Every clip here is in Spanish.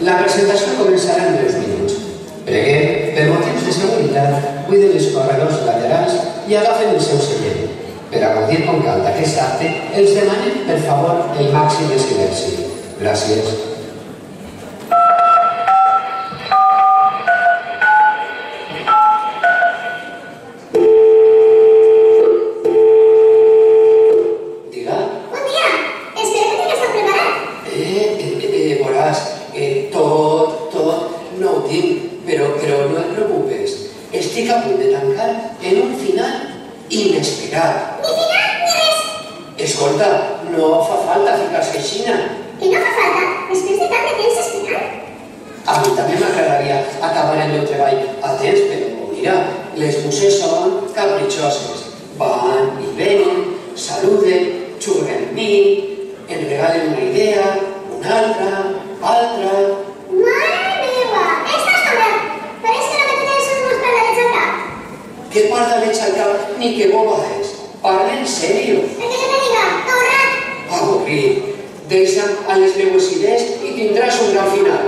La presentació començarà en breus minuts. Preguem, per motius de seguretat, cuiden els corredors laterals i agafen el seu seient. Per a gaudir com cal d'aquest acte, els demanem, per favor, el màxim de silenci. Gràcies. Estic a punt de tancar en un final inesperat. Ni final ni res. Escolta, no fa falta ficar-se aixina. Que no fa falta, després de tant de temps esperant. A mi també m'agradaria acabar el meu treball a temps, però mira, les muses són capritxoses. Van i venen, saluden, xurren amb mi, em regalen una idea, una altra... Mare meva, estàs cabrat. Pareix que no me tens uns pardalets al cap. ¿Qué pardalets al cap ni qué boba és? Parla en serio. El que jo te diga, ahorrat. Avorrit. Deixa'm a les meues idees i tindràs un gran final.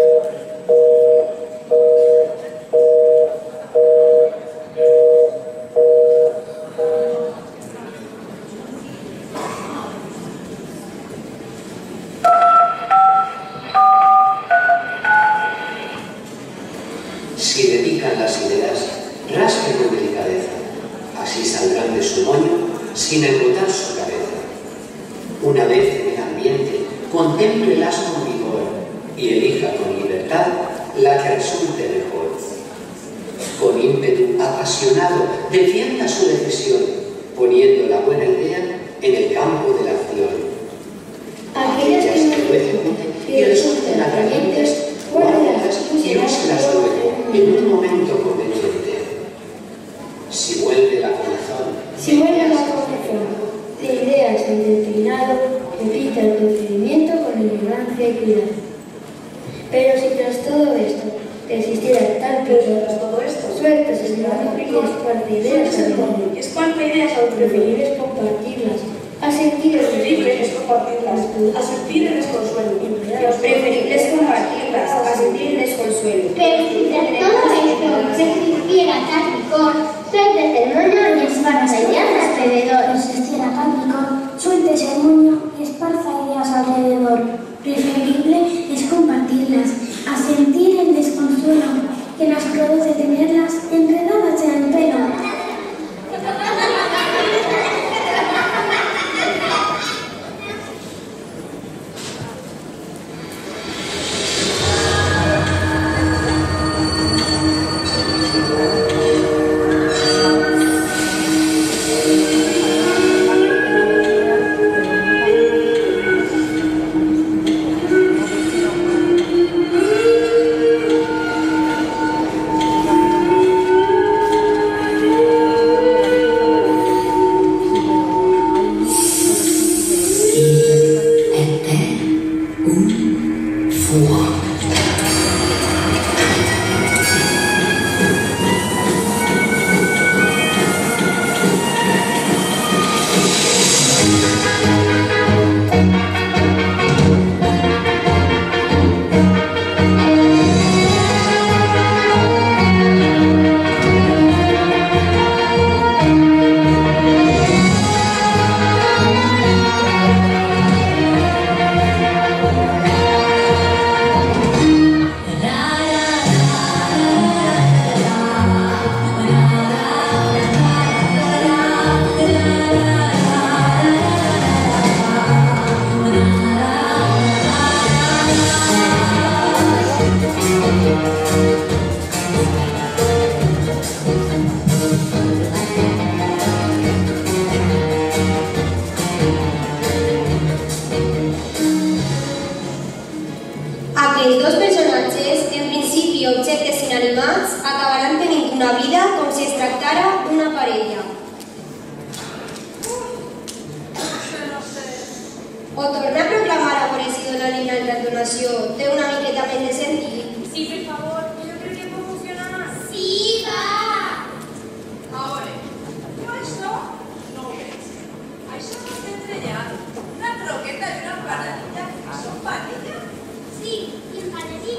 Si dedican las ideas, rasquen con delicadeza. Así saldrán de su moño sin embotar su cabeza. Una vez en el ambiente, contémplelas con vigor y elija con libertad la que resulte mejor. Con ímpetu apasionado defienda su decisión, poniendo la buena idea en el campo de la acción. Aquellas que lo ejecuten y resulten atrayentes, guárdelas y úselas luego en un momento conveniente. Si vuelve la comezón, la idea es determinado, repite el procedimiento con elegancia y cuidado. Pero si tras todo esto existiera tal sueltas el demonio y es cuarta idea preferible es compartirlas, a sentir el preferible es compartirlas, a sentir el desconsuelo. Preferible es compartirlas, a sentir el desconsuelo. Pero si tras todo esto existiera Capricorn, sueltes el moño y esparza ideas alrededor. Si existiera Capricorn, sueltes el moño y esparza ideas alrededor. Preferible es compartirlas, a sentir el desconsuelo que nos produce tenerlas enredadas en el pelo. Aquests dos personatges, en principi objectes inanimats, acabaran tenint una vida com si es tractara d'una parella. O tornar a proclamar a Coresido la línea de entonació té una miqueta més de sentit. Sí, por favor, yo creo que puede funcionar más. Sí, va. Ahora, yo això no ho veig. Això no està entrellat. Una croqueta i una paradilla, ¿son parella? Sí, y en paradilla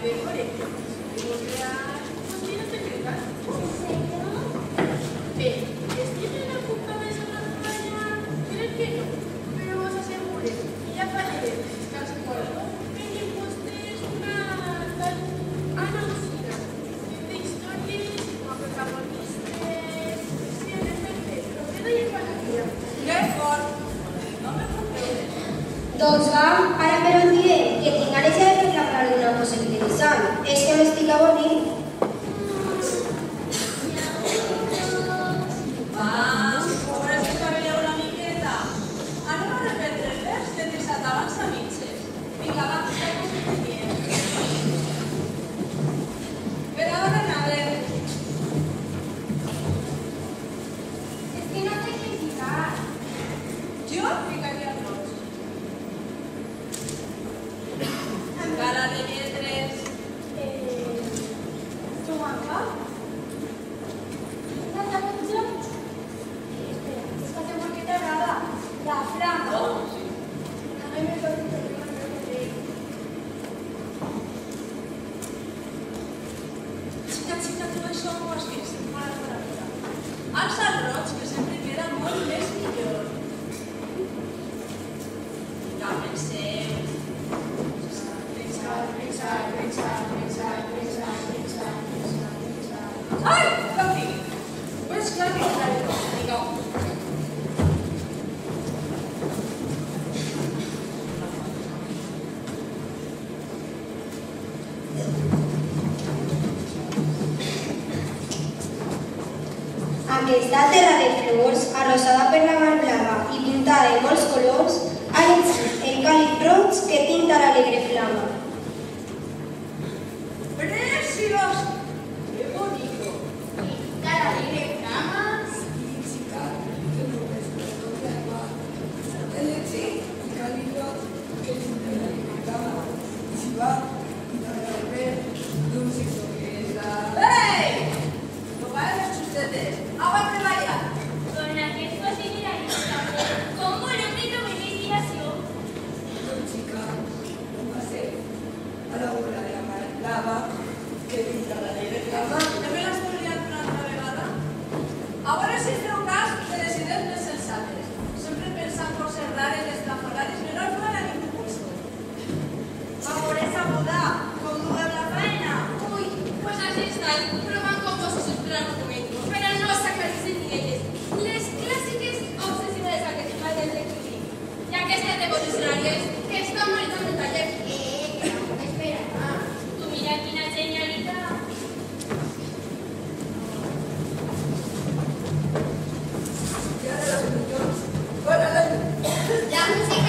Doncs va, ara però em diré que tinc ganes ja de reclamar una cosa interessant. És que m'estic avorrint. Va, ara sí que veieu una miqueta. Anem a repetir el vers que t'he deixat abans a mitges. Vinga, va, que us dient. Per ara anàvem. És que no sé què ficar. Jo ficaria el roig. Cara de lletres. Joanca? La taronja? Espera, és que té perquè t'agrada. La flama. A mi me parece que no me Xica, tu això ho has vist. Mare. Alça el roig, que sempre queda molt més millor. Ja penseu. Ai, Gavi! Ves clar que està el roig. Vinga. Aquesta terra de flors, arrosada per la mar blava i pintada de molts colors, ha eixit el càlid roig que tinta l'alegre flama. ¡Precios! ¡Qué bonito! Cara de flamas. ¡Hey! ¡No vayan ustedes! ¡Aguántenla ya! Con aquest quotidianisme també, com voleu que trobem inspiració? També l'has poliat una altra vegada? A veure si feu cas de les idees més sensates. Sempre pensant coses rares, estrafalades, que no ajuden a ningú puesto. Favoresa boda, com duguem la faena. Uy, pues así estan, provant com vos us esperan un moment, però no sacar-se ni elles. Les clàssiques obsessives a que se fan del equilibri. I aquestes devolucionàries que estan molestant el taller. Espera, tu mira quina genialitat. La música.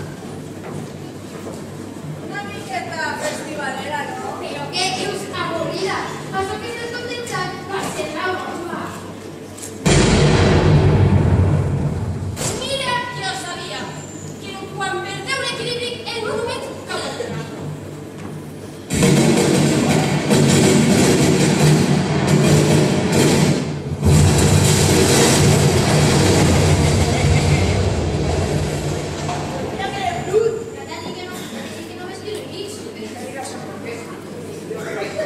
Una miqueta festivalera, no? Però què dius, avorrit?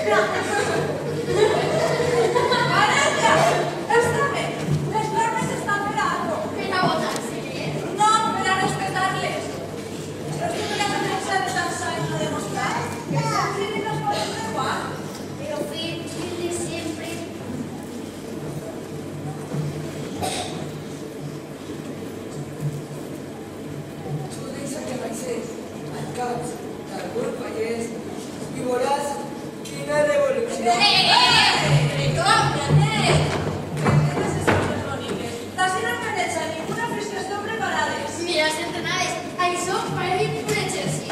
Parella! Està bé! Les normes estan per algo. Per a votar-se, No, per a respetar-les. Però és que me les atreveixes d'alçar i no demostrar que sempre ni les vols igual. però fer de sempre. Tu deixa que baixés al cap del grup Vallès i veuràs quina revolució. Mira, les entrenades, això pareix un exèrcit.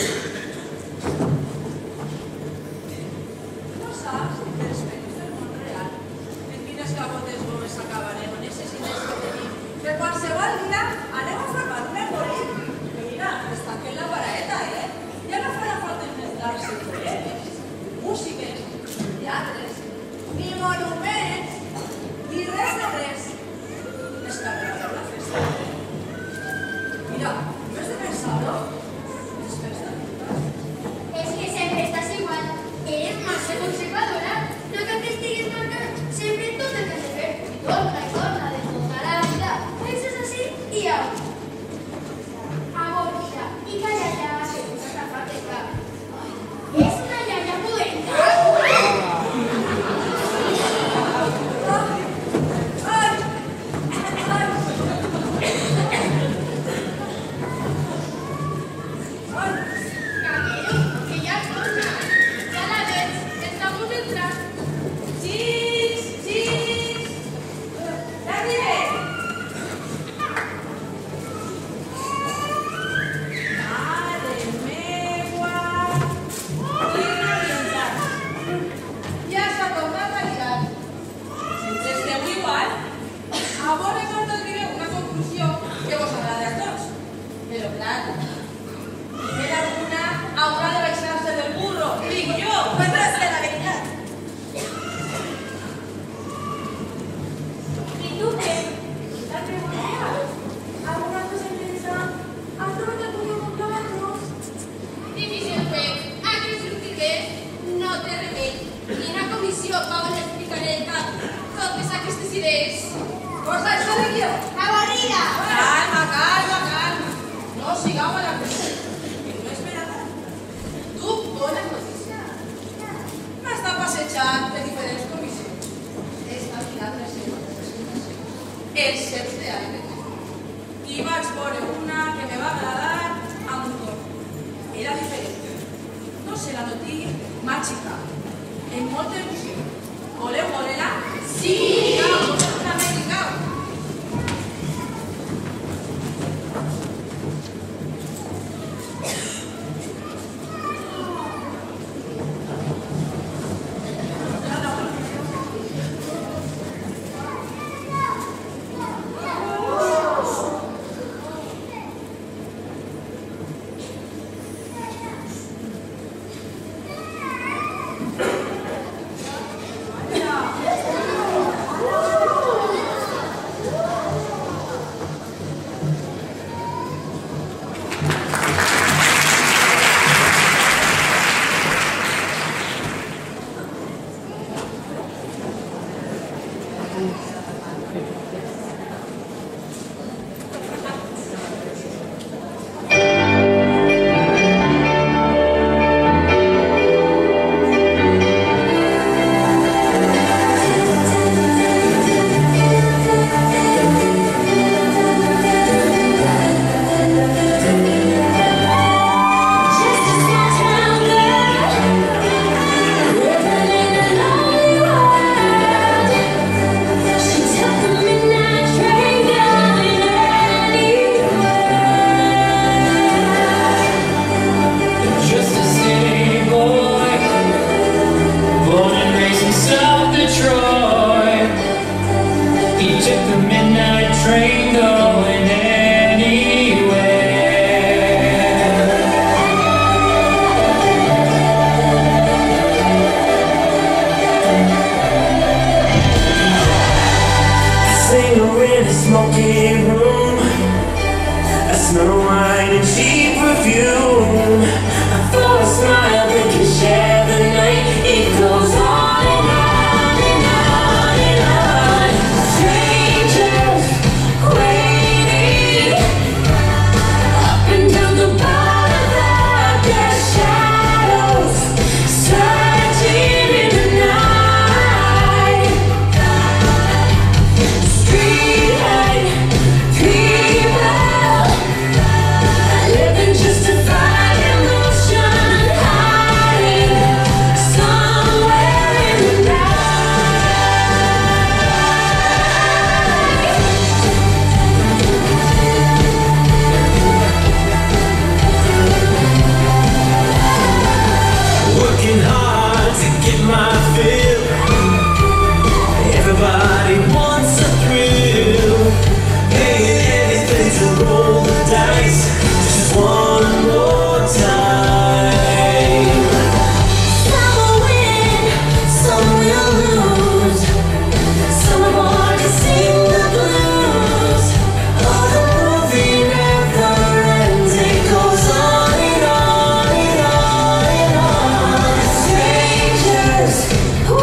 No saps que els perills del món real en quines cabotes boves acabarem o necessites que tenim que qualsevol dia anem a formar un algoritm que mira, està aquí en la paraeta, ja no farà falta inventar-se poemes, músiques, teatres, ni monuments, ni res de res. Descarregar la festa. Mira, no has de pensar-ho? Desperta. És que sempre estàs igual. Eres massa conservadora. No cal que estiguis marcant sempre tot el que has de fer. I torna, de tota la vida. Penses així i au. Avorrida. I calla ja, que puta tafateca. És una llalla pudenta. Camilo, que ja torna. Ja la veig. Estamos entrant. Xics! Ja arribé! Mare meua! Quina orientat! Ja s'ha tornat a ligar. Sempre esteu igual. A veure quan arribeu una conclusió que vos agrada a tots. Però clar, primer alguna haurà de baixar-se del burro. Dic jo, per la veritat. I tu què? T'has preguntat? Alguna cosa interessant? Has trobat algun lloc on trobar-nos? Difícil fer. A que sortir bé? No té remei. Quina comissió va voler explicar el cap totes aquestes idees? Cosa això dic jo. Avorrida! Calma. No sigau a la pressa. Que no és per ara. Tu, bona notícia. M'està passejant per diferents comissions. Està mirant les seves presentacions. Els ceps d'aire. I vaig veure una que me va agradar amb un cor. Era diferent. No sé la notícia màgica. En molta il·lusió. Voleu veure-la? Sí! Digueu! get my fill. Everybody wants a thrill, paying anything to roll the dice just one more time. Some will win, some will lose, some are born to sing the blues. Oh, the movie never ends, it goes on and on and on and on. Strangers who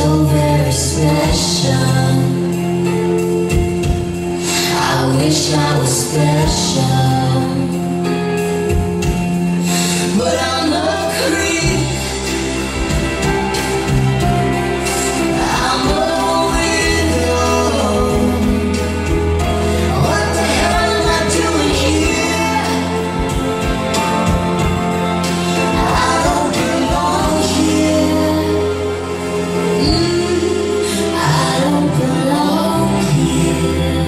so very special. I wish I was special, but I'm a creep. I'm a widow. What the hell am I doing here? I don't belong here. I don't belong here.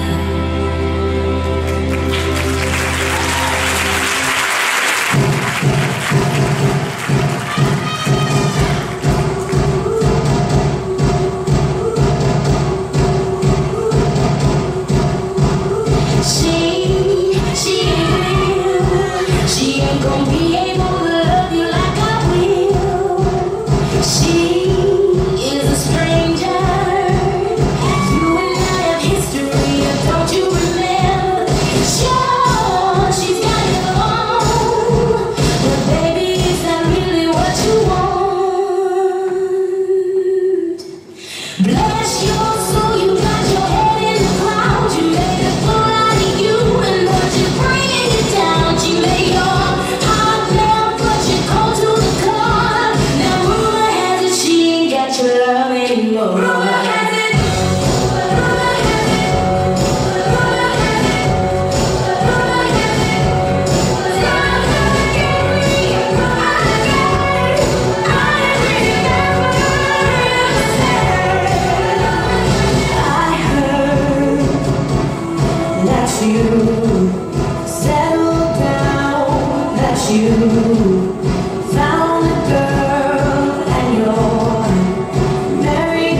She ain't real. She ain't gonna be able to love you like I will. She is a stranger. You and I have history, don't you remember? Sure, she's got it all, but baby, is that really what you want? Bless your soul, you got your head in the clouds. You made a fool out of you, and what you're bringing you down. She made your heart melt, but you're cold to the core. Now rumor has it she ain't got your love anymore. Rumor has it. Rumor has it. Rumor has it. Rumor has it. I heard that you settled down, that you found a girl and you're married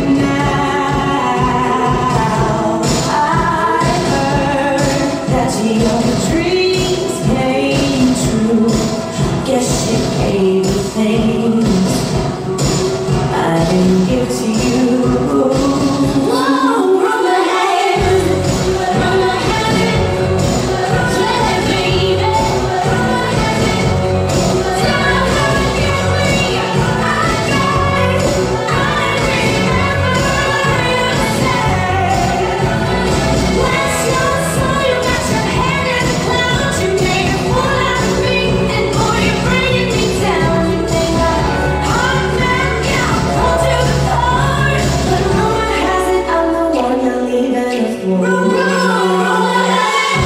now. I heard that your dreams came true. Guess she gave you things I didn't give to you. Whoa, rumor has it. Rumor has it. Yeah, baby. Rumor has it. Tell her to get me. I remember you said. Bless your soul, you got your head in the clouds. You made a fool out of me, and boy, you're bringing me down. You think I'm hot man, yeah, I'll go to the core. But rumor has it I'm the one you're leaving us for. Rumor has it.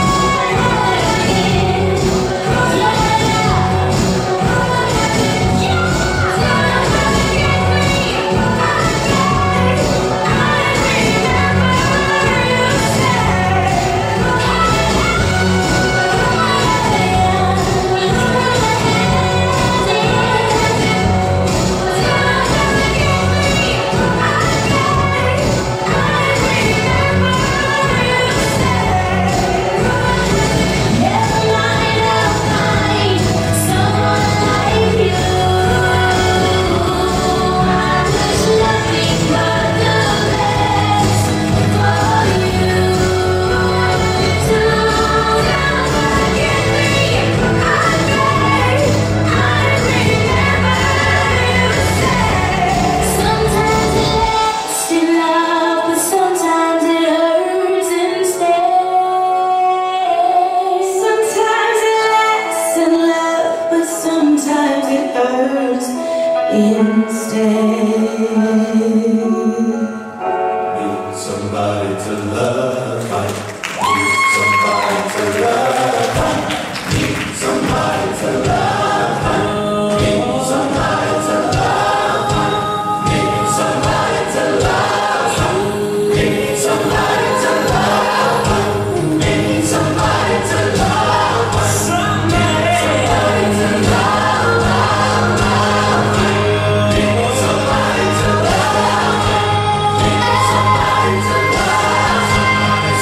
Sometimes it hurts instead. Need somebody to love, I need somebody to love, I need somebody to love, I need somebody to love, I need somebody to love, I need somebody to love, I need somebody to love, I need somebody to love. Somebody to love.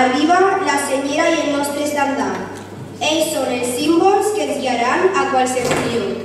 malviva la senyera i el nostre estandard. Ells són els símbols que ens guiaran a qualsevol lloc.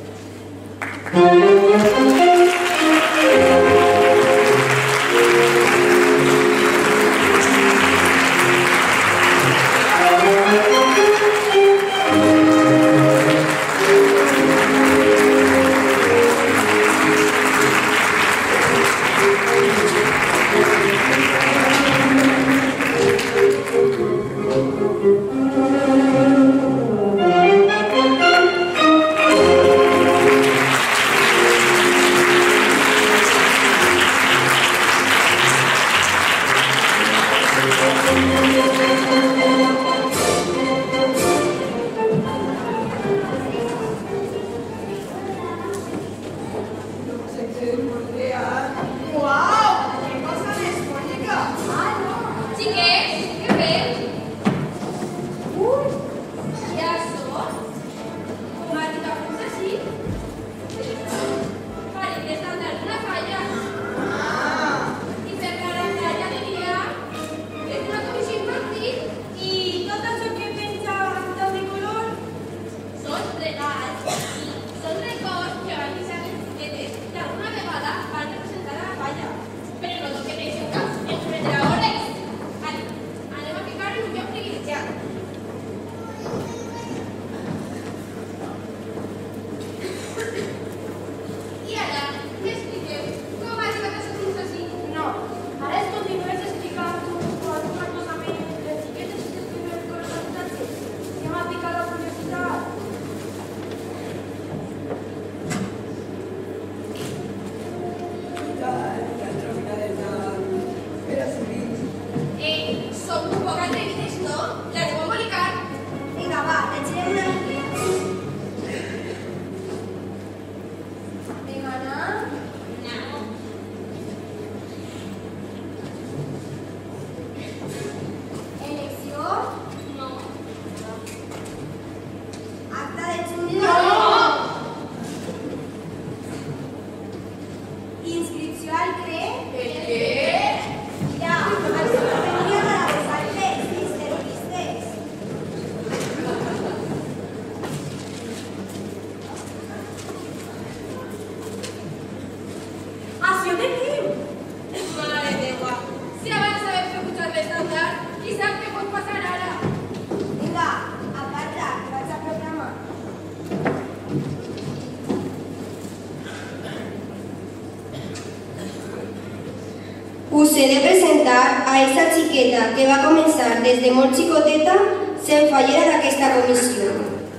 Us he de presentar a esa xiqueta que va començar des de molt xicoteta sent fallera d'aquesta comissió.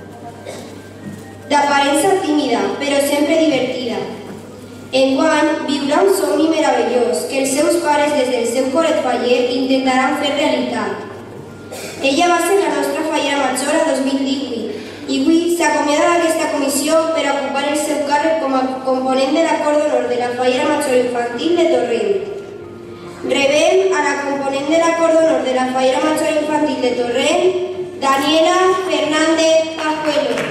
D'aparença tímida, però sempre divertida. Enguany viurà un somni meravellós que els seus pares des del seu coret faller intentaran fer realitat. Ella va ser la nostra fallera major a 2018 i avui s'acomiada d'aquesta comissió per ocupar el seu càrrec com a component de l'acord d'honor de la fallera major infantil de Torrent. Rebem a la component de l'acord d'honor de la fallera major infantil de Torrent, Daniela Fernández Pajuelo.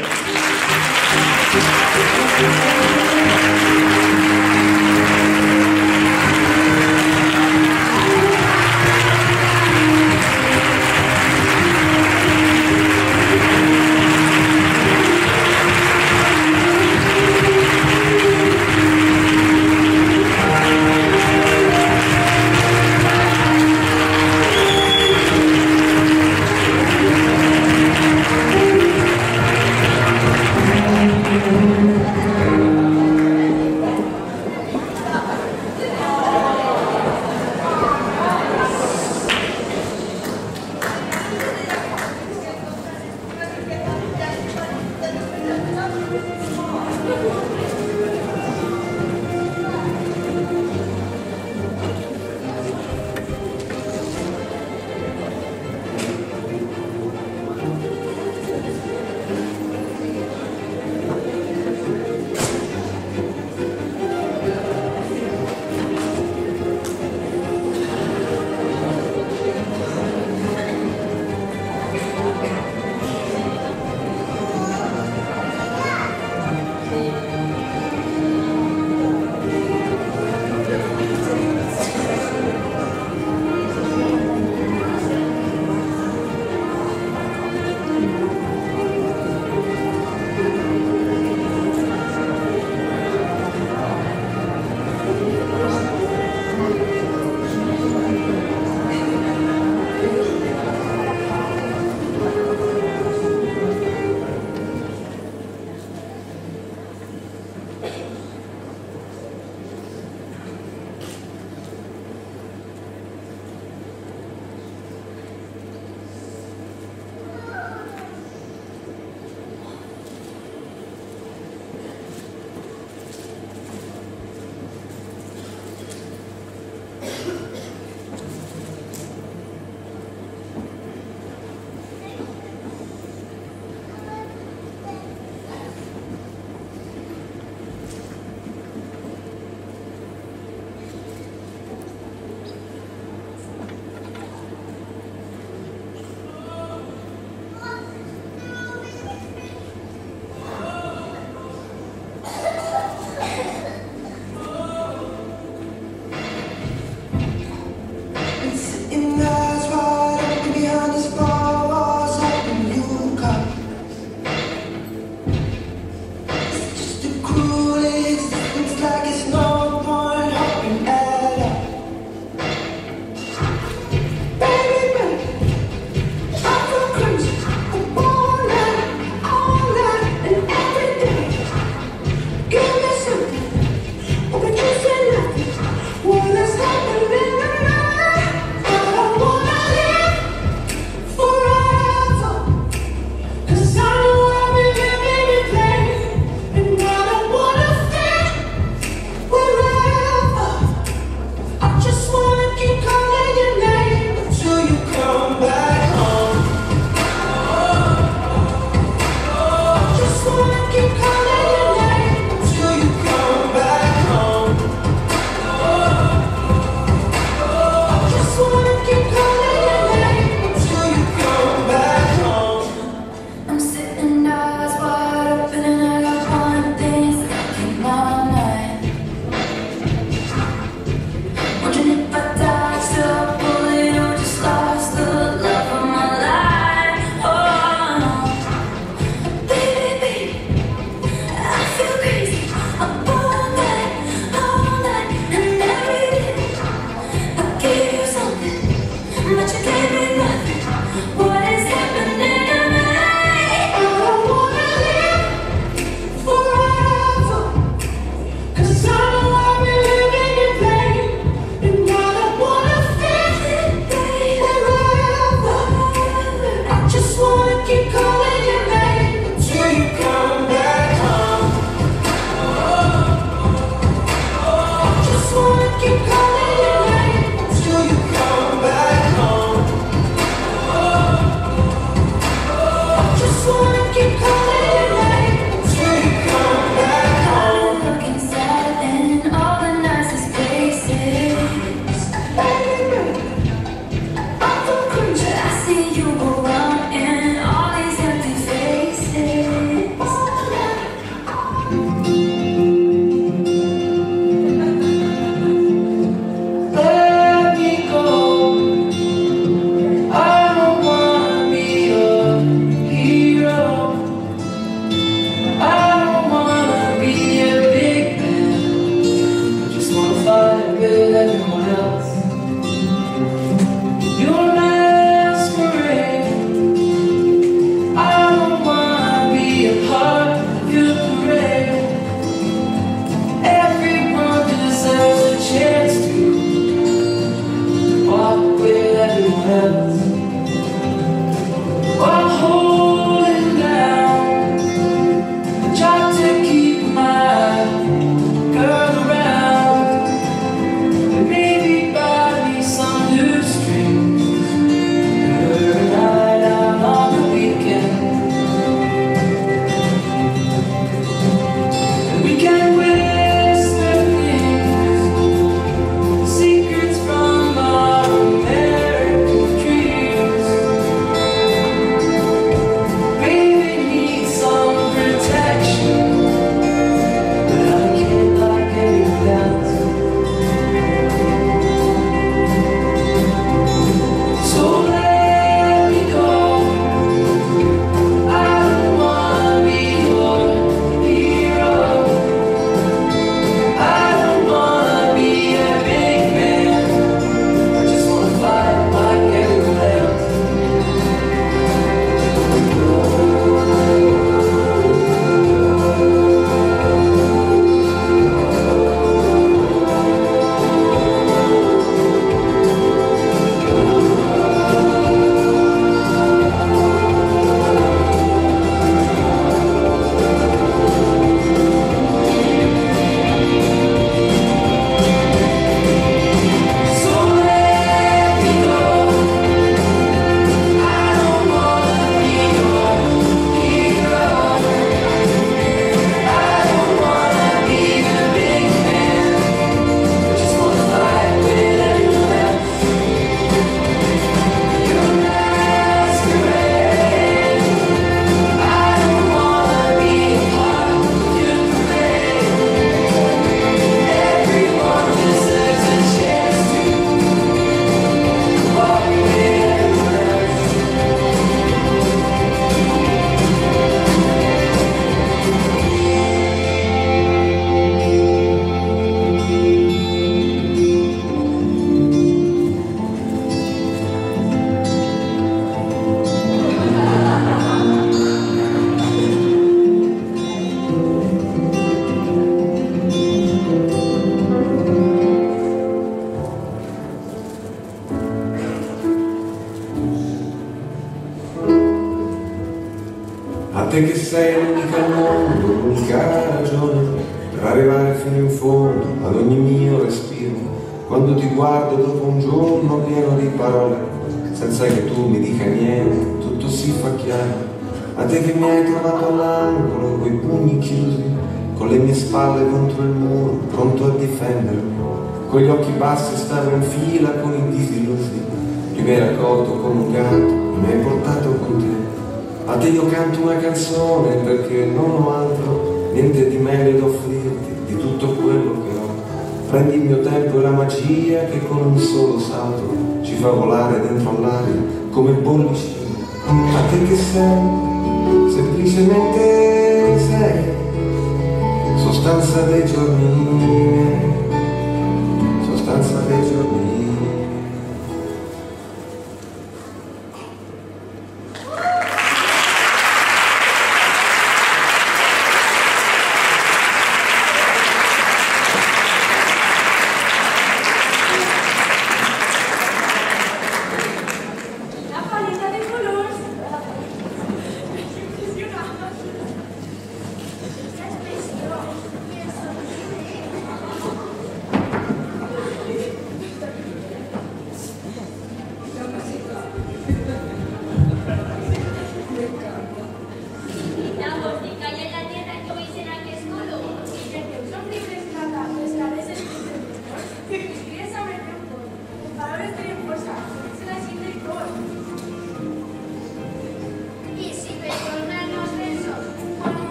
A te che sei l'unica al mondo, l'unica ragione per arrivare fino in fondo ad ogni mio respiro. Quando ti guardo dopo un giorno pieno di parole, senza che tu mi dica niente, tutto si fa chiaro. A te che mi hai trovato all'angolo, coi pugni chiusi, con le mie spalle contro il muro, pronto a difendermi. Con gli occhi bassi stavo in fila con i disillusi, tu mi hai raccolto come un gatto, mi hai portato con te. A te io canto una canzone perché non ho altro, niente di meglio da offrirti, di tutto quello che ho. Prendi il mio tempo e la magia che con un solo salto ci fa volare dentro all'aria come bollicine. A te che sei, semplicemente sei, sostanza dei giorni miei, sostanza dei giorni miei.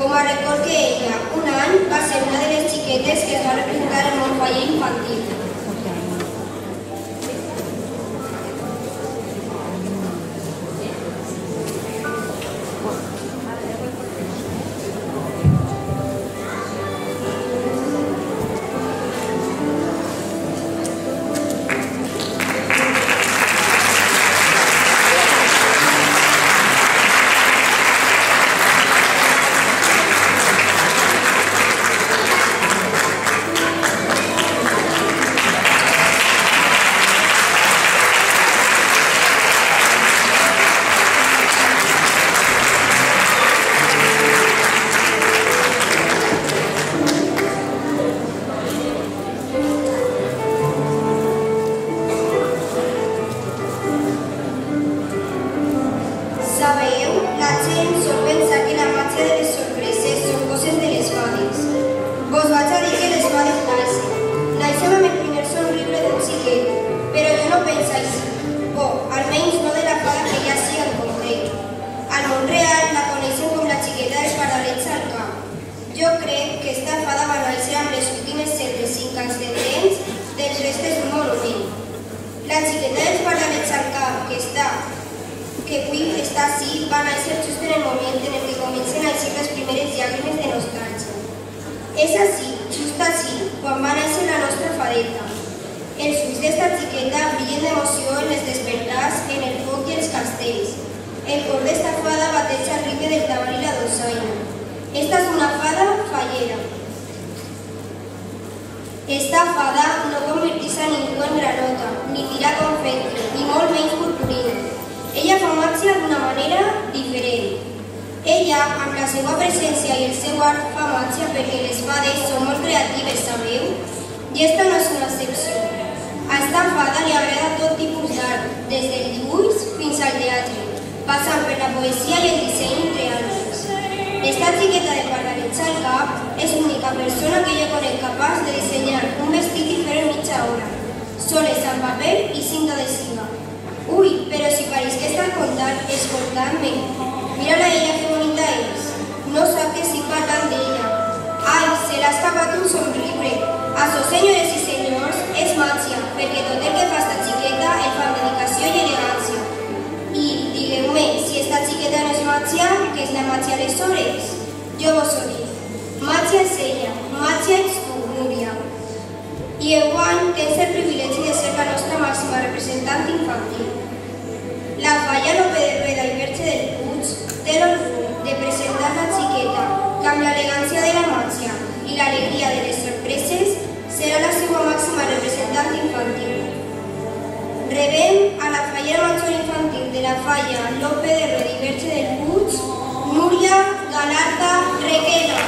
Com a record que ella, un any, va ser una de les xiquetes que es va representar en un taller infantil. Esta fada no convertís a ningú en granota, ni tira confeti, ni molt menys purpurina. Ella fa màgia d'una manera diferent. Ella, amb la seva presència i el seu art, fa màgia perquè les fades són molt creatives, sabeu? I esta no és una excepció. A esta fada li agrada tot tipus d'art, des del dibuix fins al teatre, passant per la poesia i el disseny, entre altres. Esta xiqueta de parlarets al cap és l'única persona que jo conec capaç de dissenyar un vestit i fer-ho en mitja hora, soles amb paper i cinta adhesiva. Ui, però si pareix que està contant, escoltant-me. Mira-la ella que bonita és. No sap que estic parlant d'ella. Ai, se l'ha escapat un somriure. Això, senyores i senyors, és màgia, perquè tot el que fa esta xiqueta el fa amb dedicació i elegància. I, digueu-me, si esta xiqueta no és màgia, què és la màgia aleshores? Jo vos ho dic. Màgia és ella, màgia ets tu, Núria. I enguany tens el privilegi de ser la nostra màxima representant infantil. La Falla Lope de Rueda i Verge del Puig té l'orgull de presentar la xiqueta que amb l'elegància de la màgia i l'alegria de les sorpreses serà la seva màxima representant infantil. Rebem a la fallera major infantil de la Falla Lope de Rueda i Verge del Puig, Núria Galarza Requena.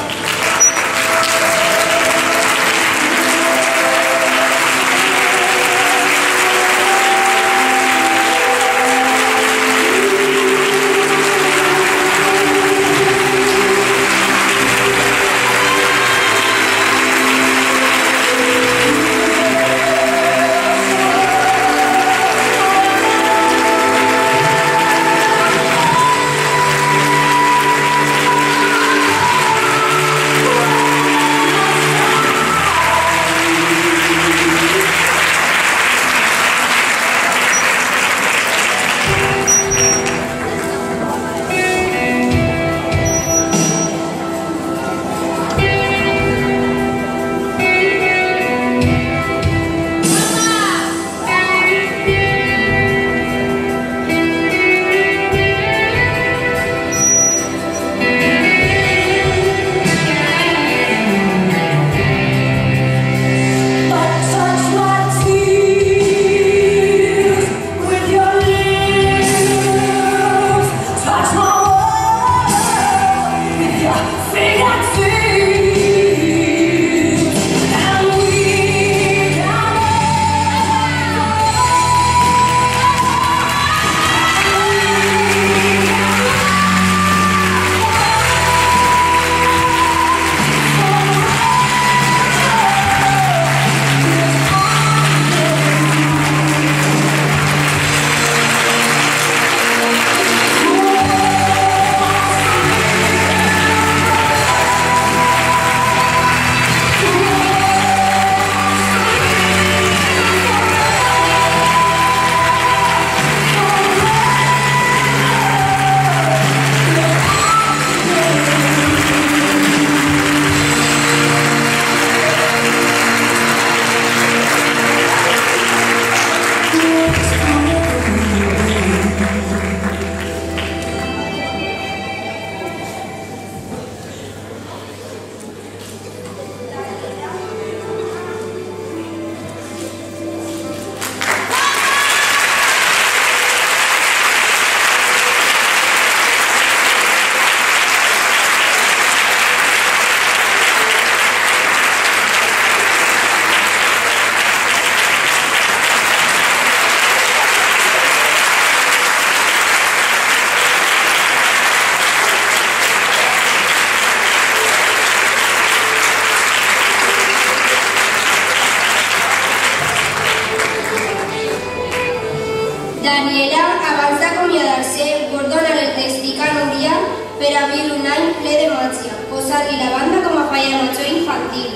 Daniela, abans d'acomiadar-se, vol donar el testic a Núria per a viure un any ple de màgia, posar-li la banda com a falla major infantil.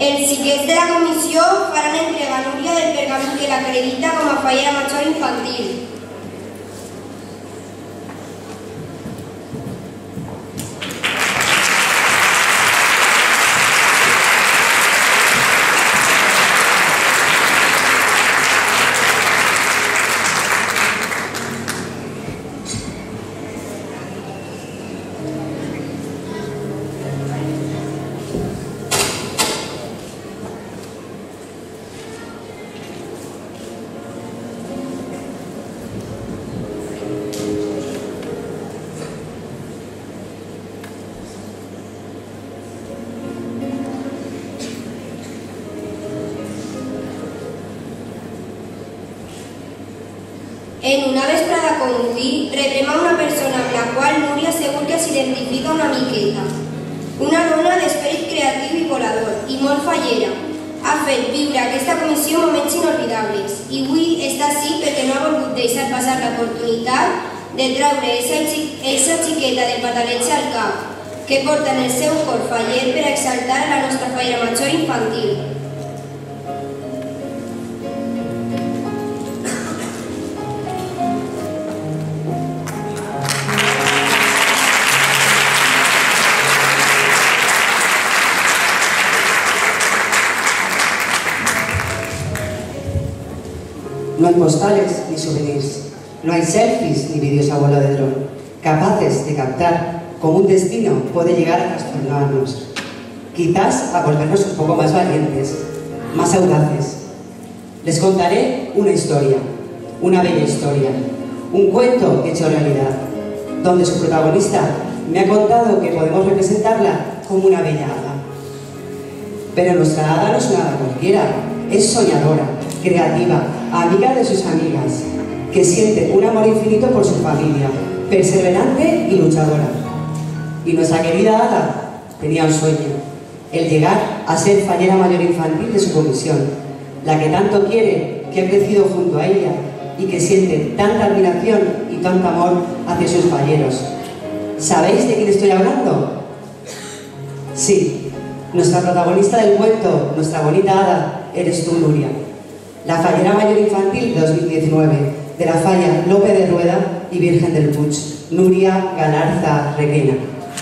Els xiquets de la comissió faran entrega a Núria del pergamí que l'acredita com a fallera major infantil. En una vesprada com avui, rebrem a una persona amb la qual Núria segur que s'identifica una miqueta. Una dona d'esperit creatiu i volador, i molt fallera. Ha fet viure aquesta comissió moments inolvidables, i avui està així perquè no ha volgut deixar passar l'oportunitat de treure eixa xiqueta del pataletge al cap, que porta en el seu cor faller per exaltar a la nostra fallera major infantil. No hay postales ni souvenirs, no hay selfies ni vídeos a vuelo de dron, capaces de captar cómo un destino puede llegar a trastornarnos, quizás a volvernos un poco más valientes, más audaces. Les contaré una historia, una bella historia, un cuento hecho realidad, donde su protagonista me ha contado que podemos representarla como una bella hada. Pero nuestra hada no es una hada cualquiera, es soñadora, creativa, amiga de sus amigas, que siente un amor infinito por su familia, perseverante y luchadora. Y nuestra querida hada tenía un sueño, el llegar a ser fallera mayor infantil de su comisión, la que tanto quiere, que ha crecido junto a ella y que siente tanta admiración y tanto amor hacia sus falleros. ¿Sabéis de quién estoy hablando? Sí, nuestra protagonista del cuento, nuestra bonita hada, eres tú, Núria, la fallera mayor infantil de 2019, de la falla Lope de Rueda y Virgen del Puig, Núria Galarza Requena.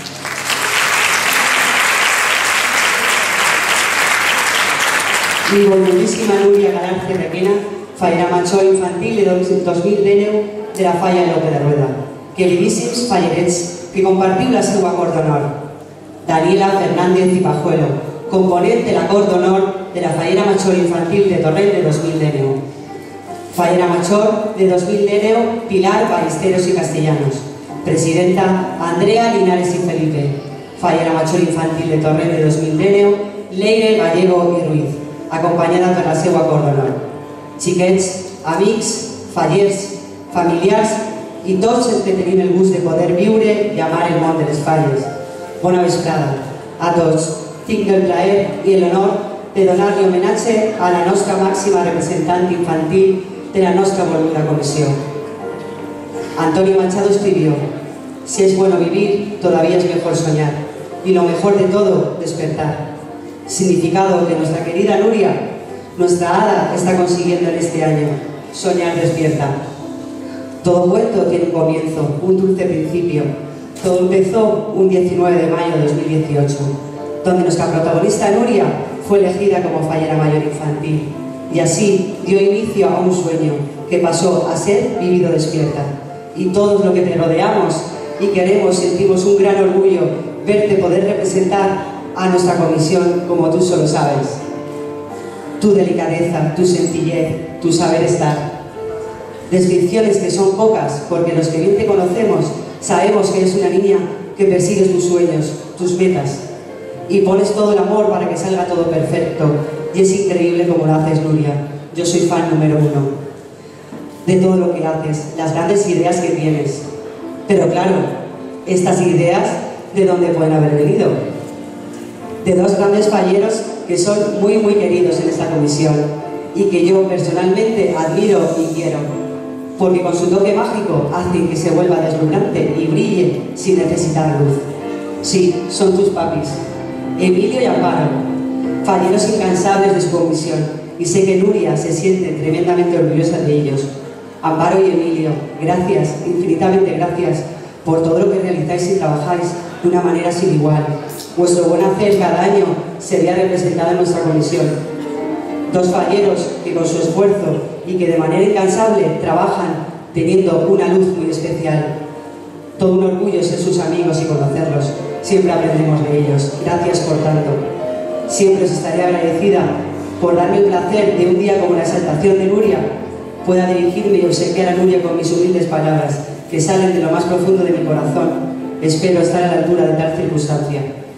Mi voluntísima Núria Galarza Requena, fallera major infantil de 2010 de la falla Lope de Rueda, queridíssims fallerets que compartim la seva cor d'honor. Daniela Fernández y Pajuelo, component de la cor d'honor de la fallera major infantil de Torrent de 2010. Fallera major de 2010, Pilar Ballesteros y Castellanos. Presidenta, Andrea Linares y Felipe. Fallera major infantil de Torrent de 2010, Leire Gallego i Ruiz, acompanyada per la seva cor d'honor. Xiquets, amics, fallers, familiars i tots els que tenim el gust de poder viure i amar el món de les falles. Bona vesprada a tots. Tinc el plaer i l'honor de donar-li homenatge a la nostra màxima representant infantil de la nostra voluda comissió. Antonio Machado escribió: si es bueno vivir, todavía es mejor soñar, y lo mejor de todo, despertar. Significado que nuestra querida Núria, nuestra hada, está consiguiendo en este año: soñar despierta. Todo cuento tiene un comienzo, un dulce principio. Todo empezó un 19 de mayo de 2018, donde nuestra protagonista Núria fue elegida como fallera mayor infantil, y así dio inicio a un sueño que pasó a ser vivido despierta. Y todos los que te rodeamos y queremos, sentimos un gran orgullo verte poder representar a nuestra comisión como tú solo sabes. Tu delicadeza, tu sencillez, tu saber estar. Descripciones que son pocas, porque los que bien te conocemos sabemos que eres una niña que persigues tus sueños, tus metas, y pones todo el amor para que salga todo perfecto, y es increíble como lo haces, Núria. Yo soy fan número 1 de todo lo que haces, las grandes ideas que tienes. Pero claro, estas ideas, ¿de dónde pueden haber venido? De dos grandes falleros que son muy queridos en esta comisión y que yo personalmente admiro y quiero, porque con su toque mágico hacen que se vuelva deslumbrante y brille sin necesitar luz. Sí, son tus papis, Emilio y Amparo. falleros incansables de su comisión, y sé que Nuria se siente tremendamente orgullosa de ellos. Amparo y Emilio, gracias, infinitamente gracias, por todo lo que realizáis y trabajáis de una manera sin igual. Vuestro buen hacer cada año se veía representado en nuestra comisión. Dos falleros que con su esfuerzo y que de manera incansable trabajan teniendo una luz muy especial. Todo un orgullo ser sus amigos y conocerlos. Siempre aprendemos de ellos. Gracias por tanto. Siempre os estaré agradecida por darme el placer de un día como la exaltación de Nuria pueda dirigirme y obsequiar a Nuria con mis humildes palabras que salen de lo más profundo de mi corazón. Espero estar a la altura de tal circunstancia.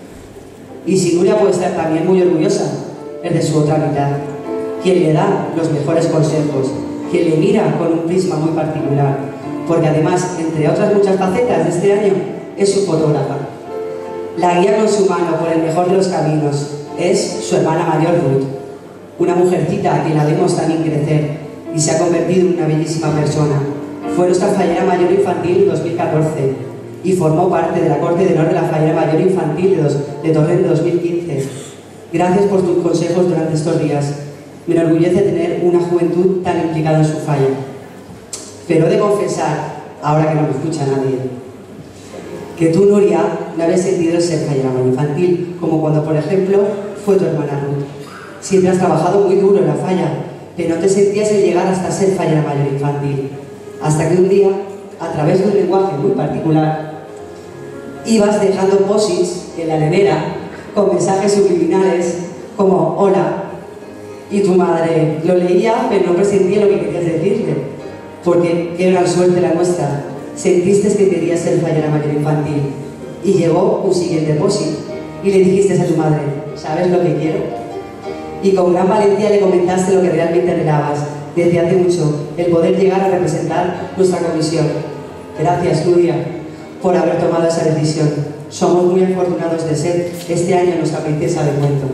Y si Nuria puede estar también muy orgullosa, es de su otra mitad, quien le da los mejores consejos, quien le mira con un prisma muy particular, porque además, entre otras muchas facetas de este año, es su fotógrafa. La guía con su mano por el mejor de los caminos es su hermana mayor Ruth, una mujercita a quien la vemos también crecer y se ha convertido en una bellísima persona. Fue nuestra fallera mayor infantil en 2014 y formó parte de la Corte de Honor de la Fallera Mayor Infantil de Torrent de 2015. Gracias por tus consejos durante estos días. Me enorgullece tener una juventud tan implicada en su falla. Pero he de confesar, ahora que no me escucha nadie, que tú, Nuria, no habías sentido el ser fallera mayor infantil, como cuando, por ejemplo, fue tu hermana Ruth. Siempre has trabajado muy duro en la falla, pero no te sentías en llegar hasta ser fallera mayor infantil. Hasta que un día, a través de un lenguaje muy particular, ibas dejando posits en la nevera con mensajes subliminales como hola, y tu madre lo leía pero no presentía lo que querías decirle, porque qué gran suerte la nuestra, sentiste que querías ser fallera mayor infantil y llegó un siguiente posit y le dijiste a tu madre, ¿sabes lo que quiero? Y con gran valentía le comentaste lo que realmente anhelabas desde hace mucho, el poder llegar a representar nuestra comisión. Gracias, Nuria, por haber tomado esa decisión. Somos muy afortunados de ser este año nuestra princesa de cuento.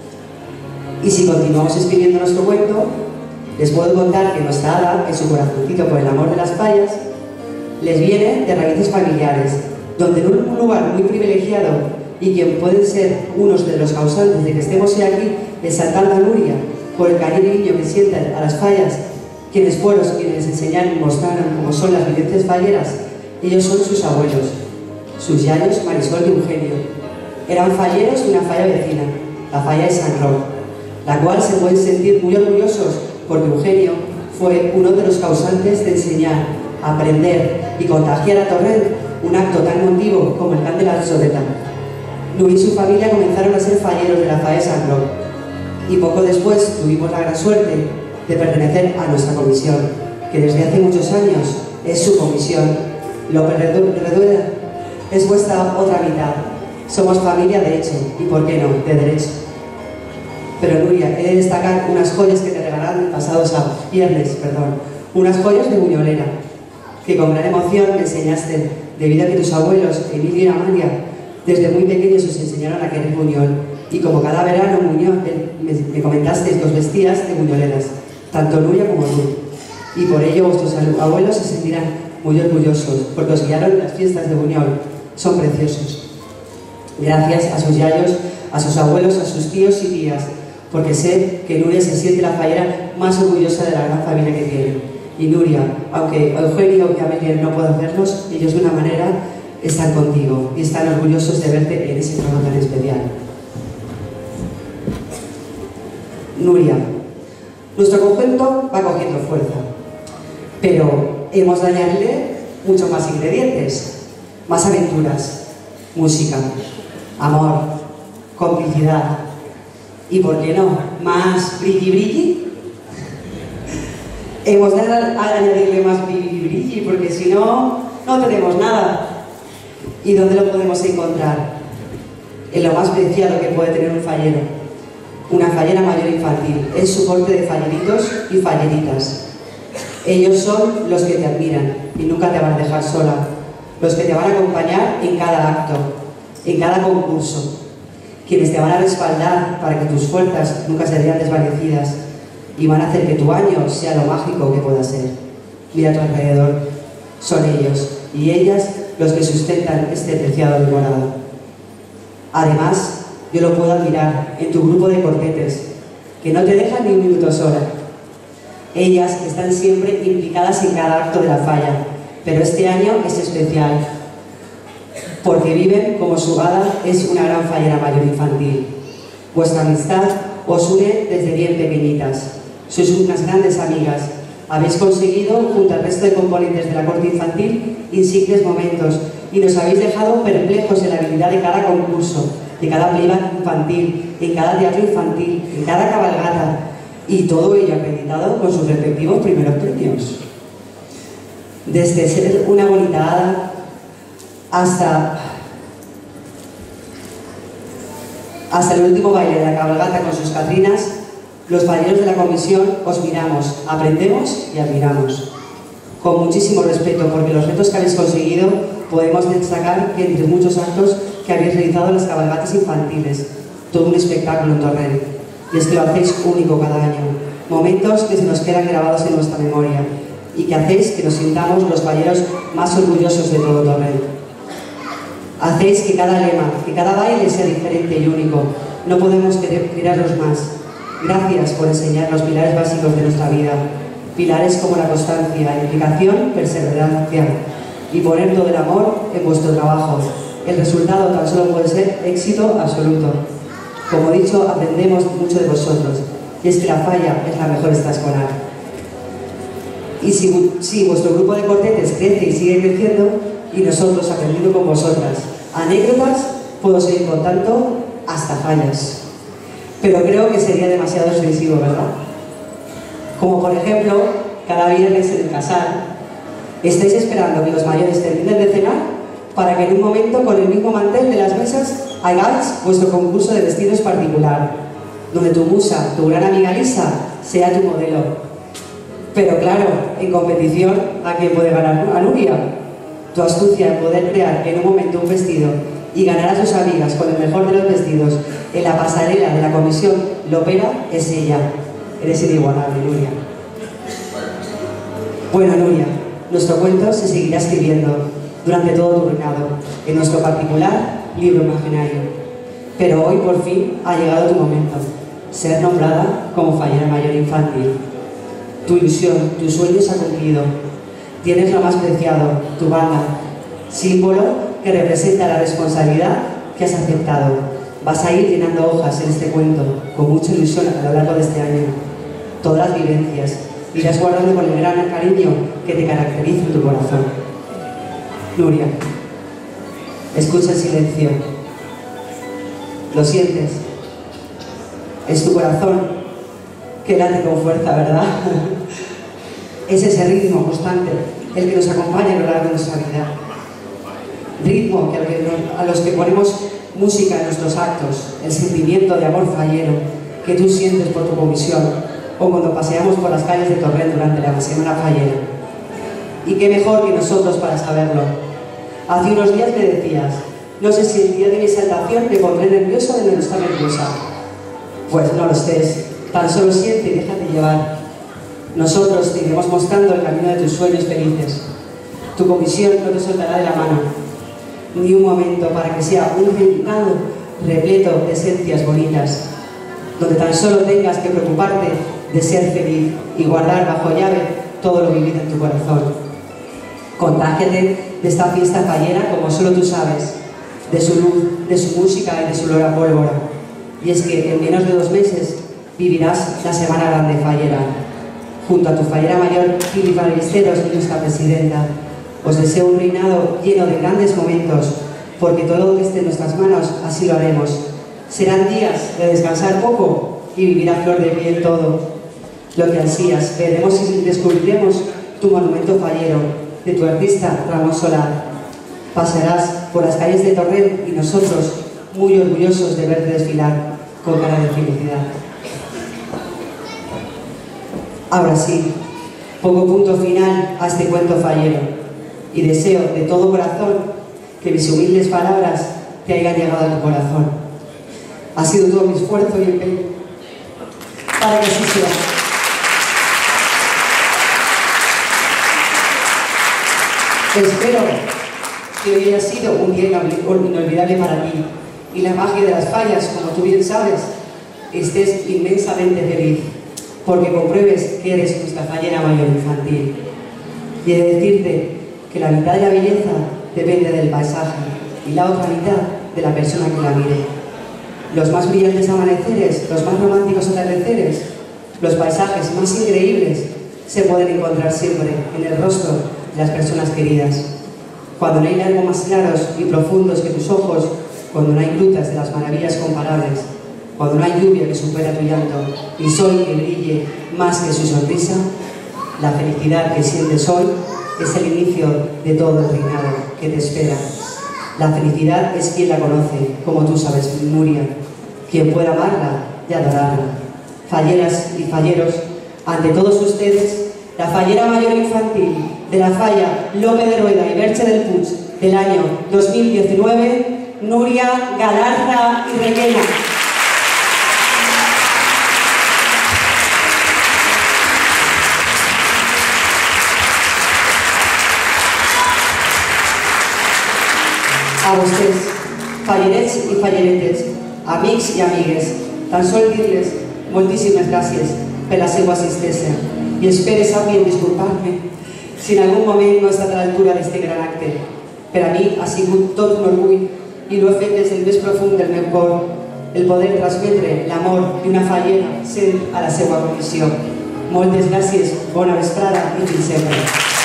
Y si continuamos escribiendo nuestro cuento, les puedo contar que nuestra hada, en su corazoncito por el amor de las fallas, les viene de raíces familiares, donde en un lugar muy privilegiado y quien pueden ser unos de los causantes de que estemos hoy aquí, exaltando a Nuria por el cariño que sienten a las fallas, quienes fueron quienes les enseñaron y mostraron cómo son las vivencias falleras. Ellos son sus abuelos, sus yayos Marisol y Eugenio. Eran falleros de una falla vecina, la falla de San Roque, la cual se pueden sentir muy orgullosos porque Eugenio fue uno de los causantes de enseñar, aprender y contagiar a Torrent un acto tan emotivo como el can de la Sodeta. Nuria y su familia comenzaron a ser falleros de la falla de San Roque y poco después tuvimos la gran suerte de pertenecer a nuestra comisión, que desde hace muchos años es su comisión. López Redueda es vuestra otra mitad. Somos familia de hecho y, por qué no, de derecho. Pero Nuria, he de destacar unas joyas que te regalaron el pasado viernes, unas joyas de buñolera, que con gran emoción me enseñaste, debido a que tus abuelos, Emilio y Amalia, desde muy pequeños os enseñaron a querer buñol, y como cada verano me comentaste que os vestías de buñoleras, tanto Nuria como tú, y por ello vuestros abuelos se sentirán muy orgullosos, porque os guiaron en las fiestas de buñol, son preciosos. Gracias a sus yayos, a sus abuelos, a sus tíos y tías, porque sé que Nuria se siente la fallera más orgullosa de la gran familia que tiene. Y Nuria, aunque Eugenio y Amelia no puedan verlos, ellos de una manera están contigo y están orgullosos de verte en ese trono tan especial. Nuria, nuestro conjunto va cogiendo fuerza, pero hemos de añadirle muchos más ingredientes, más aventuras, música, amor, complicidad y, ¿por qué no?, más brilli. Hemos de añadirle más brilli, porque si no, no tenemos nada. ¿Y dónde lo podemos encontrar? En lo más preciado que puede tener un fallero, una fallera mayor infantil, es su corte de falleritos y falleritas. Ellos son los que te admiran y nunca te van a dejar sola, los que te van a acompañar en cada acto, en cada concurso, quienes te van a respaldar para que tus fuerzas nunca se vean desvanecidas y van a hacer que tu año sea lo mágico que pueda ser. Mira a tu alrededor, son ellos y ellas los que sustentan este preciado decorado. Además, Yo lo puedo admirar en tu grupo de cortetes, que no te dejan ni un minuto sola. Ellas están siempre implicadas en cada acto de la falla, pero este año es especial, porque viven como su hada es una gran fallera mayor infantil. Vuestra amistad os une desde bien pequeñitas. Sois unas grandes amigas. Habéis conseguido, junto al resto de componentes de la corte infantil, insignes momentos y nos habéis dejado perplejos en la habilidad de cada concurso, de cada playback infantil, en cada teatro infantil, en cada cabalgata, y todo ello acreditado con sus respectivos primeros premios. Desde ser una bonita hada hasta el último baile de la cabalgata con sus catrinas, los falleros de la comisión os miramos, aprendemos y admiramos. Con muchísimo respeto, porque los retos que habéis conseguido podemos destacar que entre muchos actos que habéis realizado en las cabalgatas infantiles, todo un espectáculo en Torrent, y es que lo hacéis único cada año, momentos que se nos quedan grabados en nuestra memoria y que hacéis que nos sintamos los falleros más orgullosos de todo Torrent. Hacéis que cada lema, que cada baile sea diferente y único. No podemos quererlos más. Gracias por enseñar los pilares básicos de nuestra vida. Pilares como la constancia, implicación, perseverancia y poner todo el amor en vuestro trabajo. El resultado tan solo puede ser éxito absoluto. Como he dicho, aprendemos mucho de vosotros. Y es que la falla es la mejor extraescolar. Y si vuestro grupo de cortetes crece y sigue creciendo, y nosotros aprendiendo con vosotras anécdotas, puedo seguir contando hasta fallas. Pero creo que sería demasiado extensivo, ¿verdad? Como por ejemplo, cada viernes en el casal, estáis esperando que los mayores terminen de cenar para que en un momento, con el mismo mantel de las mesas, hagáis vuestro concurso de vestidos particular, donde tu musa, tu gran amiga Lisa, sea tu modelo. Pero claro, en competición, ¿a quién puede ganar? A Nuria. Tu astucia en poder crear en un momento un vestido y ganar a tus amigas con el mejor de los vestidos en la pasarela de la comisión Lopera es ella. Eres inigualable, Nuria. Bueno, Nuria, nuestro cuento se seguirá escribiendo durante todo tu reinado, en nuestro particular libro imaginario. Pero hoy, por fin, ha llegado tu momento, ser nombrada como fallera mayor infantil. Tu ilusión, tu sueño se ha cumplido. Tienes lo más preciado, tu banda, símbolo que representa la responsabilidad que has aceptado. Vas a ir llenando hojas en este cuento, con mucha ilusión a lo largo de este año. Todas las vivencias irás guardando con el gran cariño que te caracteriza en tu corazón. Nuria, escucha el silencio. ¿Lo sientes? Es tu corazón que late con fuerza, ¿verdad? Es ese ritmo constante el que nos acompaña a lo largo de nuestra vida. Ritmo que a los que ponemos música en nuestros actos, el sentimiento de amor fallero que tú sientes por tu comisión, o cuando paseamos por las calles de Torrent durante la semana fallera. Y qué mejor que nosotros para saberlo. Hace unos días me decías, no sé si el día de mi exaltación me pondré nerviosa o no estar nerviosa. Pues no lo estés, tan solo siente y déjate llevar. Nosotros te iremos mostrando el camino de tus sueños felices. Tu comisión no te soltará de la mano, ni un momento, para que sea un reinado repleto de esencias bonitas, donde tan solo tengas que preocuparte de ser feliz y guardar bajo llave todo lo vivido en tu corazón. Contágiate de esta fiesta fallera como solo tú sabes, de su luz, de su música y de su olor a pólvora. Y es que en menos de 2 meses vivirás la Semana Grande Fallera. Junto a tu fallera mayor, Fili Ballesteros, y nuestra presidenta, os deseo un reinado lleno de grandes momentos, porque todo lo que esté en nuestras manos, así lo haremos. Serán días de descansar poco y vivir a flor de piel todo. Lo que ansías, veremos y descubriremos tu monumento fallero, de tu artista Ramón Solar. Pasarás por las calles de Torrent y nosotros, muy orgullosos de verte desfilar con cara de felicidad. Ahora sí, pongo punto final a este cuento fallero y deseo de todo corazón que mis humildes palabras te hayan llegado a tu corazón. Ha sido todo mi esfuerzo y empeño para que así sea. Espero que hoy haya sido un día inolvidable para ti y la magia de las fallas, como tú bien sabes, estés inmensamente feliz, porque compruebes que eres nuestra fallera mayor infantil. Y he de decirte que la mitad de la belleza depende del paisaje y la otra mitad de la persona que la mire. Los más brillantes amaneceres, los más románticos atardeceres, los paisajes más increíbles se pueden encontrar siempre en el rostro de las personas queridas. Cuando no hay lago más claros y profundos que tus ojos, cuando no hay grutas de las maravillas comparables, cuando no hay lluvia que supera tu llanto, ni sol que brille más que su sonrisa, la felicidad que sientes hoy es el inicio de todo el reinado que te espera. La felicidad es quien la conoce, como tú sabes, Nuria, quien pueda amarla y adorarla. Falleras y falleros, ante todos ustedes, la fallera mayor infantil de la falla Lope de Rueda y Berche del Puig del año 2019, Nuria Galarza y Requena. A vostès, fallerets i falleretes, amics i amigues, tan sol dir-les moltíssimes gràcies per la seva assistència i espero sàpien disculpar-me si en algun moment no he estat a l'altura d'este gran acte. Per a mi ha sigut tot un orgull i ho he fet des del més profund del meu cor, el poder transmetre l'amor d'una fallera sent a la seva comissió. Moltes gràcies, bona vesprada i fins sempre.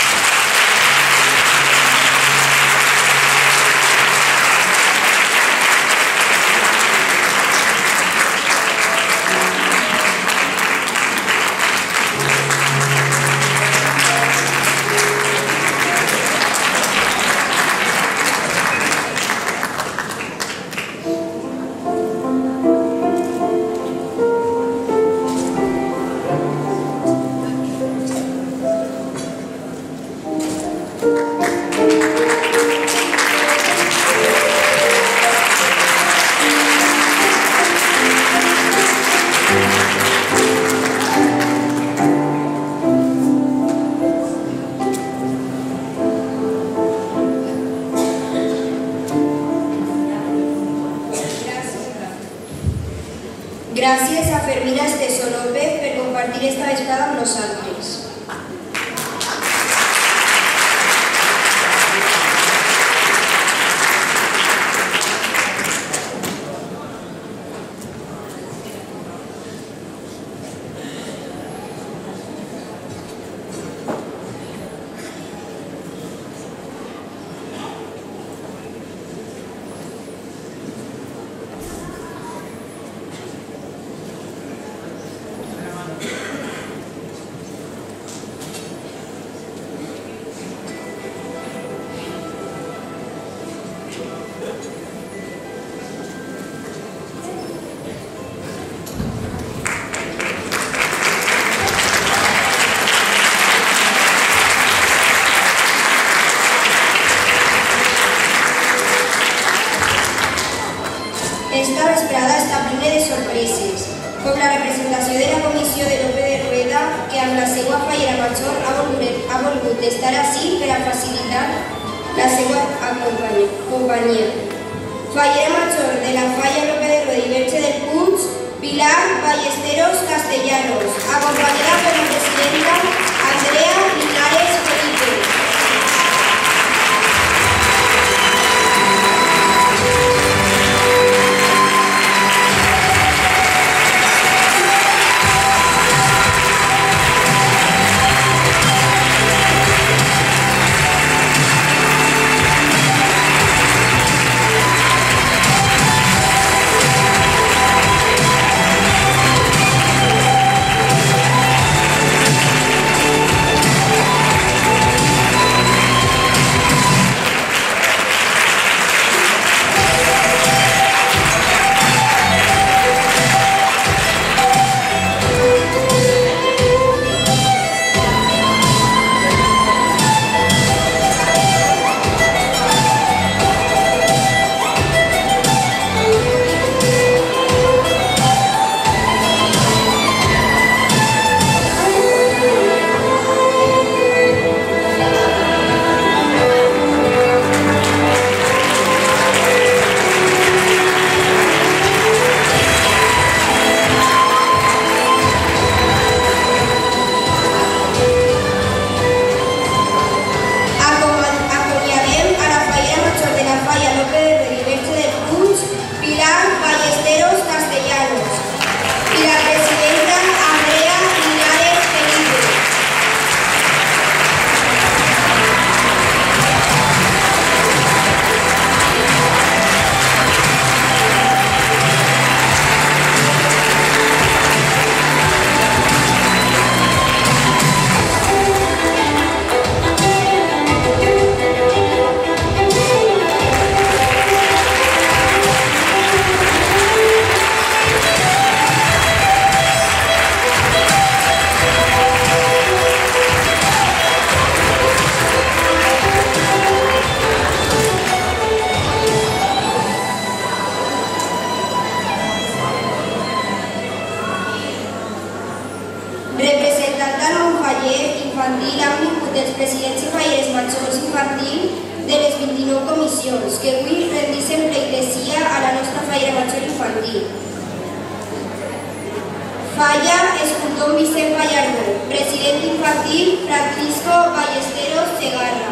Gràcies a Fermina Esteso López per compartir esta vesprada amb nosaltres. Esta vesprada està plena de sorpreses, com la representació de la comissió de Lope de Rueda, que amb la seva fallera major ha volgut estar ací per a facilitar la seva companyia. Fallera major de la falla Lope de Rueda i Berche del Puig, Pilar Ballesteros Castellanos, acompanyada per la presidenta Andrea Linares Felipe. Ballesteros Castellanos y la presidenta Andrea Linares Felipe. Representant de l'Onfaller infantil han vingut els presidents i falleres majors infantil de les 29 comissions que avui rendissem pleitesía a la nostra fallera major infantil. Falla, escultor Vicent Pallardó. President infantil Francisco Ballesteros Segarra.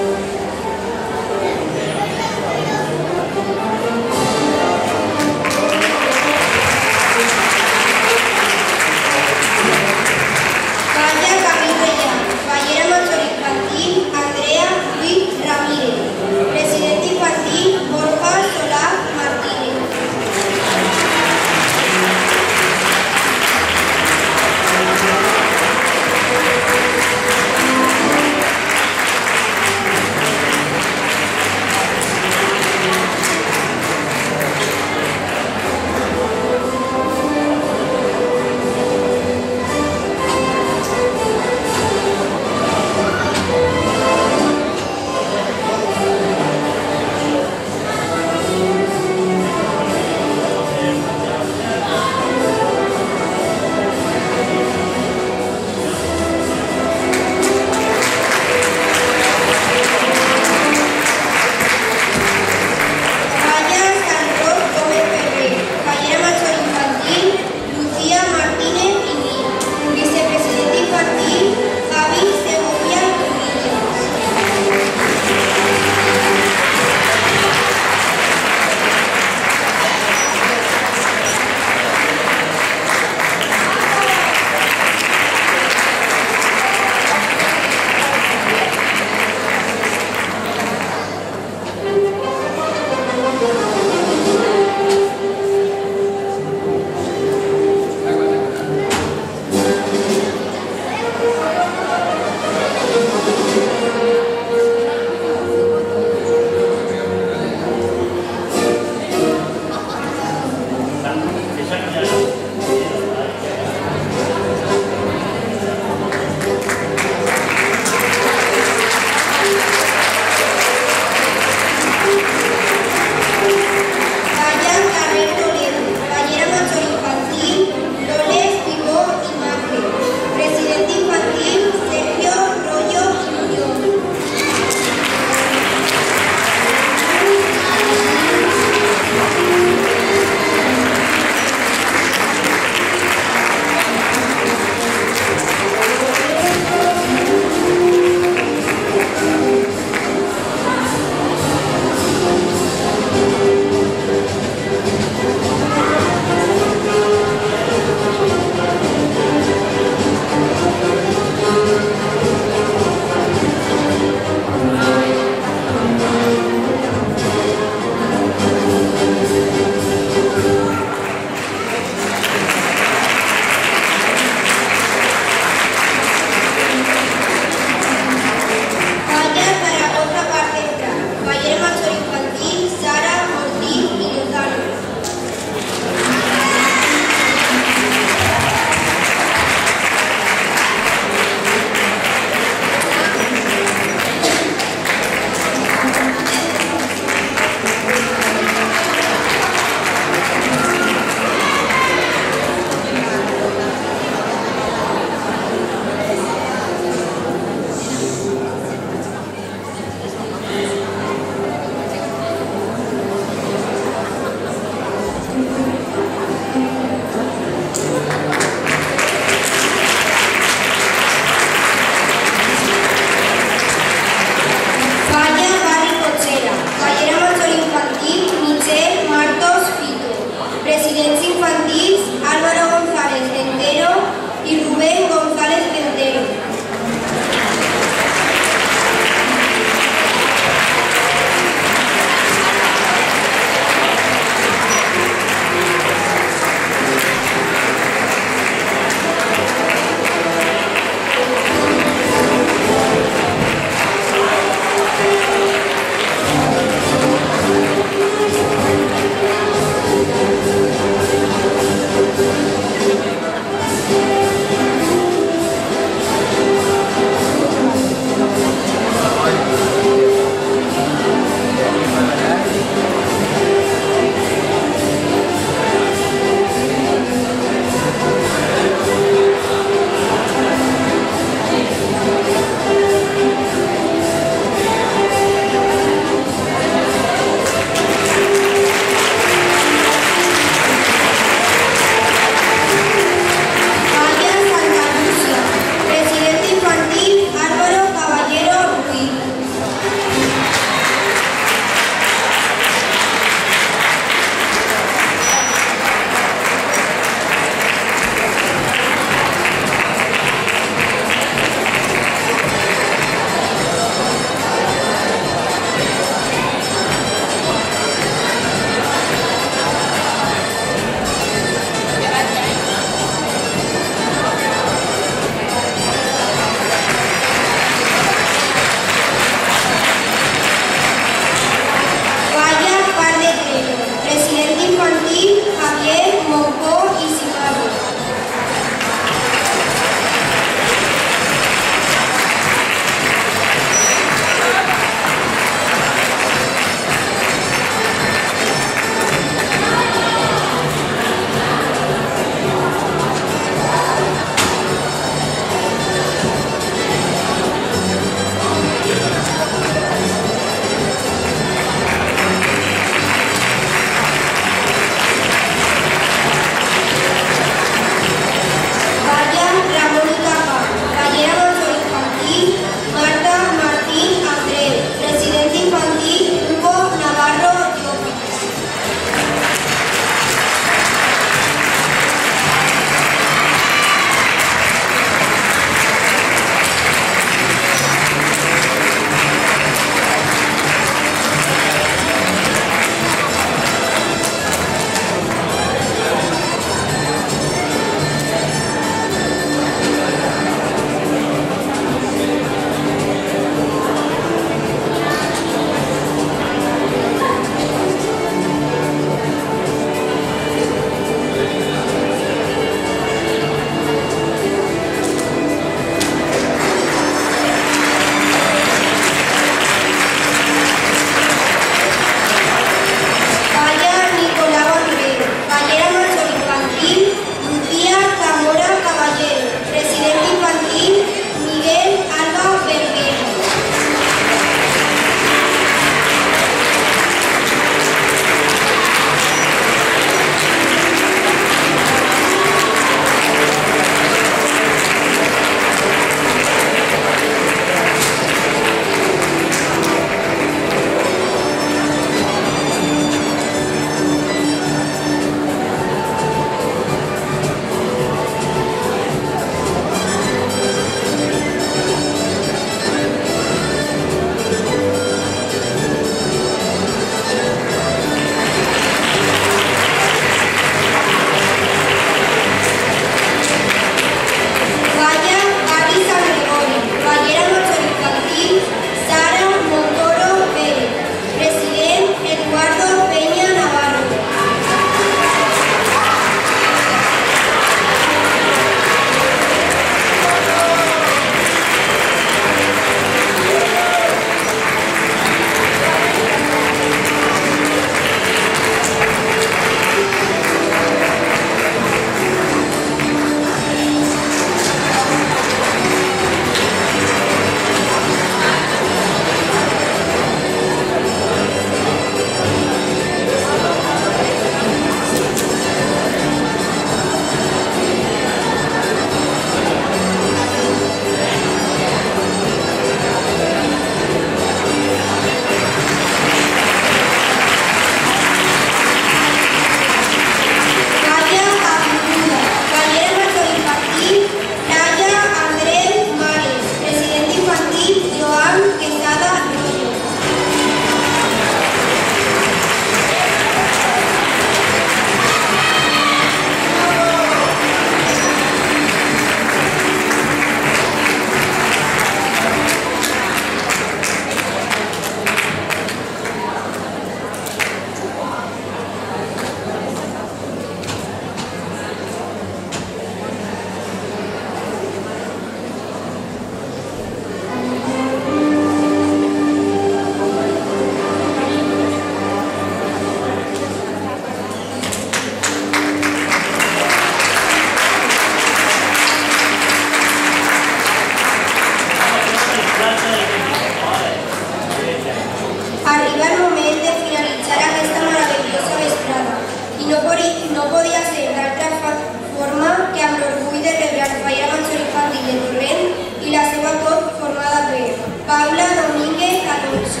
Paula Domínguez Alonso.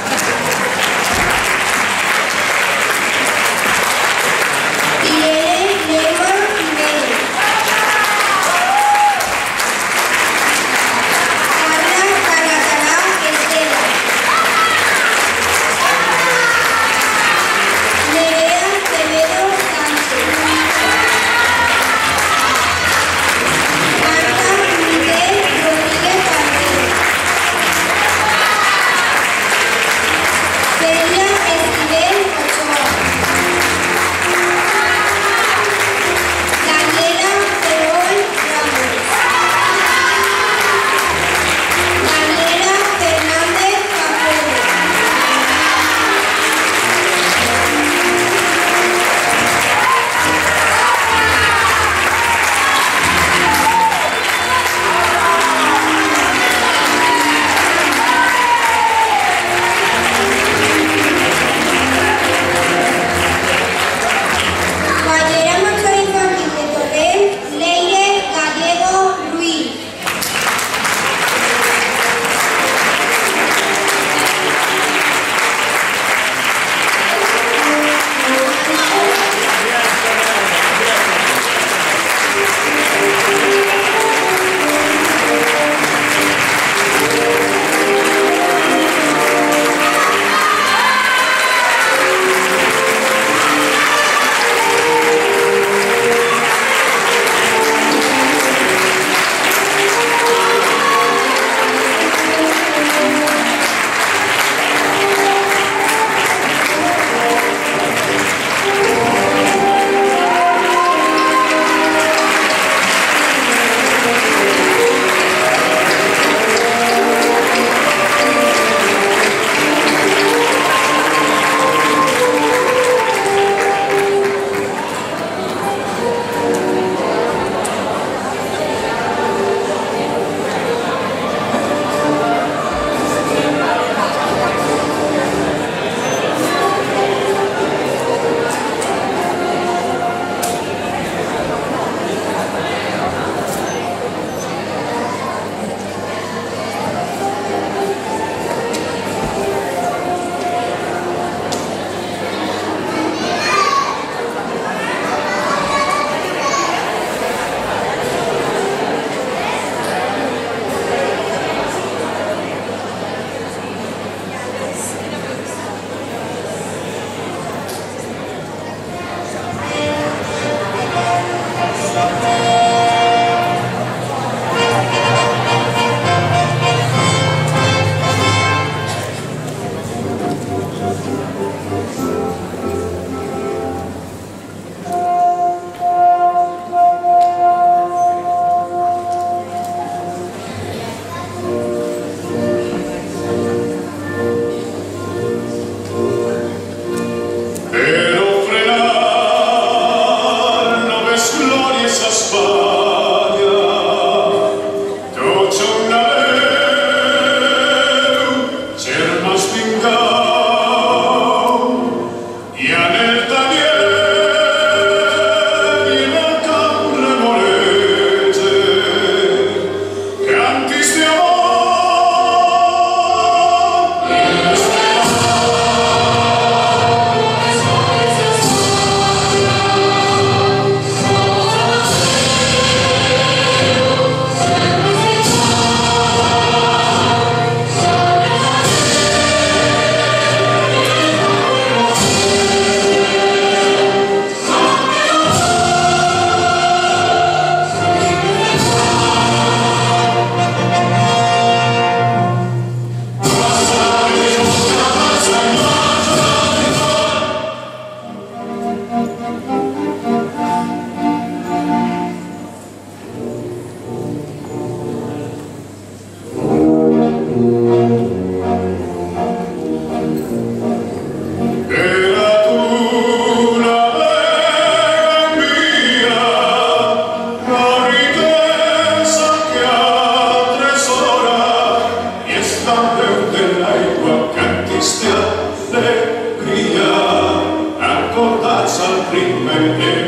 Irene Lema Jiménez. Carla Calatará Estela. Nerea Quevedo Sánchez. Marta Miguel Rodríguez Cardero. Celia Esquivel Ochoa. Daniela Ferrol Ramos. Daniela Fernández Capote. Fallera Macho Infantil de Torrent, Leire Gallego Ruiz. Pero frenar, no ves gloria esa España, tots una veu, germans vingau, i en el taller i en el camp remolete, cantis de amor. triste alegria, acordats al ritme de